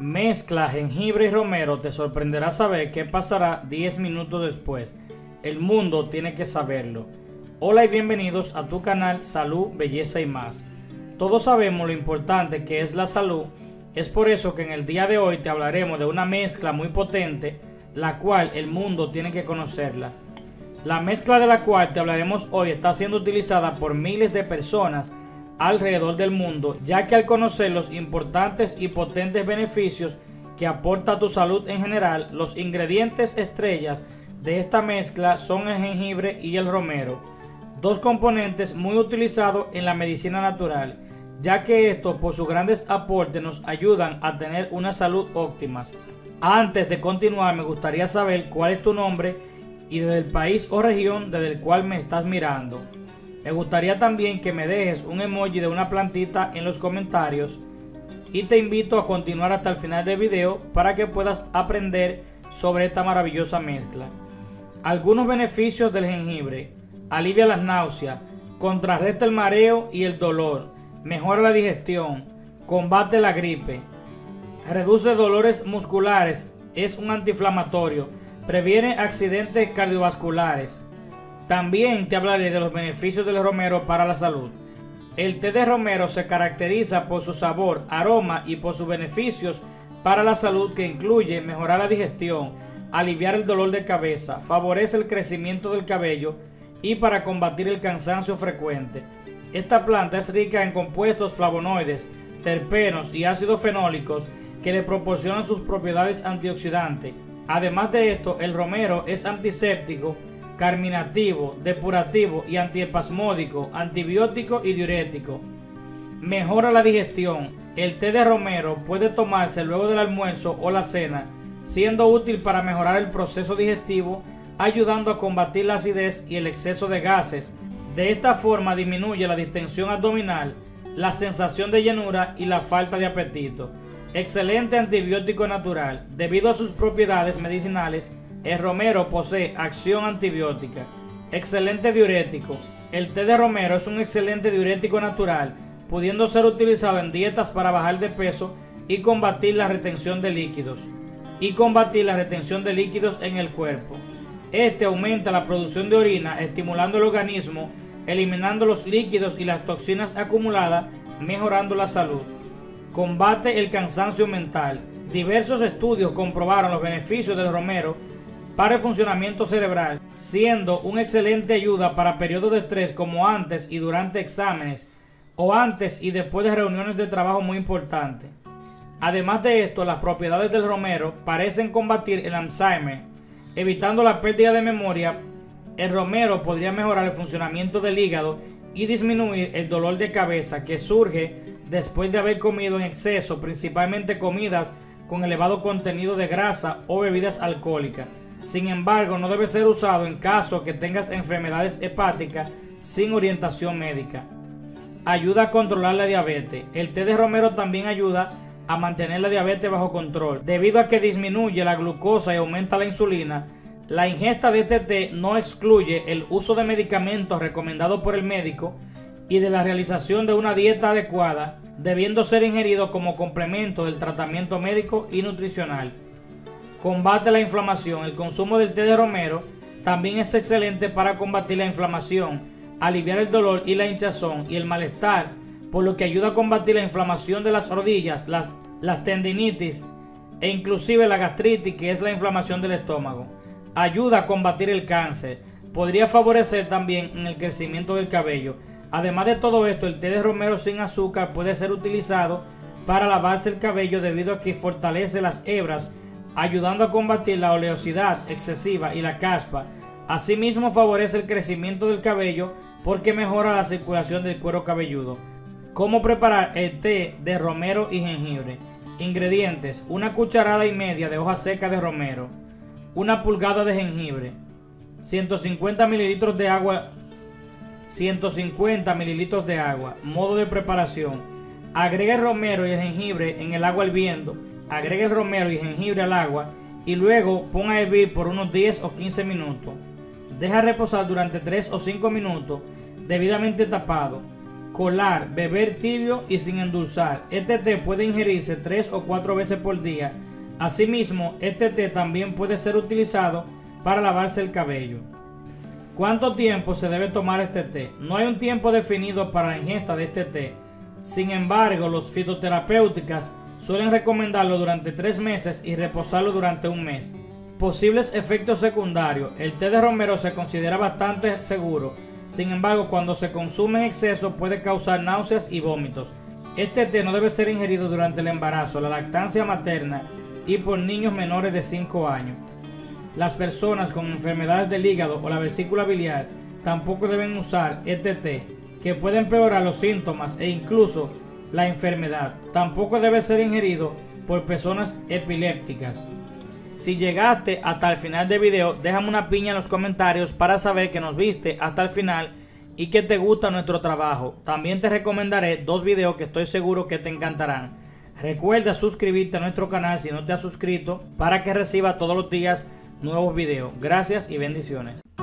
Mezcla jengibre y romero, te sorprenderá saber qué pasará 10 minutos después. El mundo tiene que saberlo. Hola y bienvenidos a tu canal Salud, Belleza y Más. Todos sabemos lo importante que es la salud, es por eso que en el día de hoy te hablaremos de una mezcla muy potente, la cual el mundo tiene que conocerla. La mezcla de la cual te hablaremos hoy está siendo utilizada por miles de personas alrededor del mundo, ya que al conocer los importantes y potentes beneficios que aporta a tu salud en general, los ingredientes estrellas de esta mezcla son el jengibre y el romero, dos componentes muy utilizados en la medicina natural, ya que estos por sus grandes aportes nos ayudan a tener una salud óptima. Antes de continuar, me gustaría saber cuál es tu nombre y desde el país o región desde el cual me estás mirando. Me gustaría también que me dejes un emoji de una plantita en los comentarios y te invito a continuar hasta el final del video para que puedas aprender sobre esta maravillosa mezcla. Algunos beneficios del jengibre: alivia las náuseas, contrarresta el mareo y el dolor, mejora la digestión, combate la gripe, reduce dolores musculares, es un antiinflamatorio, previene accidentes cardiovasculares. También te hablaré de los beneficios del romero para la salud. El té de romero se caracteriza por su sabor, aroma y por sus beneficios para la salud, que incluye mejorar la digestión, aliviar el dolor de cabeza, favorece el crecimiento del cabello y para combatir el cansancio frecuente. Esta planta es rica en compuestos flavonoides, terpenos y ácidos fenólicos que le proporcionan sus propiedades antioxidantes. Además de esto, el romero es antiséptico, carminativo, depurativo y antiespasmódico, antibiótico y diurético. Mejora la digestión. El té de romero puede tomarse luego del almuerzo o la cena, siendo útil para mejorar el proceso digestivo, ayudando a combatir la acidez y el exceso de gases. De esta forma disminuye la distensión abdominal, la sensación de llenura y la falta de apetito. Excelente antibiótico natural. Debido a sus propiedades medicinales, el romero posee acción antibiótica. Excelente diurético. El té de romero es un excelente diurético natural, pudiendo ser utilizado en dietas para bajar de peso y combatir la retención de líquidos. En el cuerpo. Este aumenta la producción de orina, estimulando el organismo, eliminando los líquidos y las toxinas acumuladas, mejorando la salud. Combate el cansancio mental. Diversos estudios comprobaron los beneficios del romero para el funcionamiento cerebral, siendo una excelente ayuda para periodos de estrés como antes y durante exámenes o antes y después de reuniones de trabajo muy importantes. Además de esto, las propiedades del romero parecen combatir el Alzheimer, evitando la pérdida de memoria. El romero podría mejorar el funcionamiento del hígado y disminuir el dolor de cabeza que surge después de haber comido en exceso, principalmente comidas con elevado contenido de grasa o bebidas alcohólicas. Sin embargo, no debe ser usado en caso que tengas enfermedades hepáticas sin orientación médica. Ayuda a controlar la diabetes. El té de romero también ayuda a mantener la diabetes bajo control. Debido a que disminuye la glucosa y aumenta la insulina, la ingesta de este té no excluye el uso de medicamentos recomendados por el médico y de la realización de una dieta adecuada, debiendo ser ingerido como complemento del tratamiento médico y nutricional. Combate la inflamación. El consumo del té de romero también es excelente para combatir la inflamación, aliviar el dolor y la hinchazón y el malestar, por lo que ayuda a combatir la inflamación de las rodillas, las tendinitis e inclusive la gastritis, que es la inflamación del estómago. Ayuda a combatir el cáncer. Podría favorecer también en el crecimiento del cabello. Además de todo esto, el té de romero sin azúcar puede ser utilizado para lavarse el cabello debido a que fortalece las hebras, ayudando a combatir la oleosidad excesiva y la caspa. Asimismo, favorece el crecimiento del cabello porque mejora la circulación del cuero cabelludo. ¿Cómo preparar el té de romero y jengibre? Ingredientes: una cucharada y media de hojas secas de romero, una pulgada de jengibre, 150 mililitros de agua. Modo de preparación: agrega el romero y el jengibre en el agua hirviendo. Agrega el romero y jengibre al agua y luego pon a hervir por unos 10 o 15 minutos. Deja reposar durante 3 o 5 minutos debidamente tapado. Colar, beber tibio y sin endulzar. Este té puede ingerirse 3 o 4 veces por día. Asimismo, este té también puede ser utilizado para lavarse el cabello. ¿Cuánto tiempo se debe tomar este té? No hay un tiempo definido para la ingesta de este té. Sin embargo, los fitoterapéuticas suelen recomendarlo durante 3 meses y reposarlo durante un mes. Posibles efectos secundarios. El té de romero se considera bastante seguro. Sin embargo, cuando se consume en exceso puede causar náuseas y vómitos. Este té no debe ser ingerido durante el embarazo, la lactancia materna y por niños menores de 5 años. Las personas con enfermedades del hígado o la vesícula biliar tampoco deben usar este té, que puede empeorar los síntomas e incluso la enfermedad. Tampoco debe ser ingerido por personas epilépticas. Si llegaste hasta el final del video, déjame una piña en los comentarios para saber que nos viste hasta el final y que te gusta nuestro trabajo. También te recomendaré 2 videos que estoy seguro que te encantarán. Recuerda suscribirte a nuestro canal si no te has suscrito para que reciba todos los días nuevos videos. Gracias y bendiciones.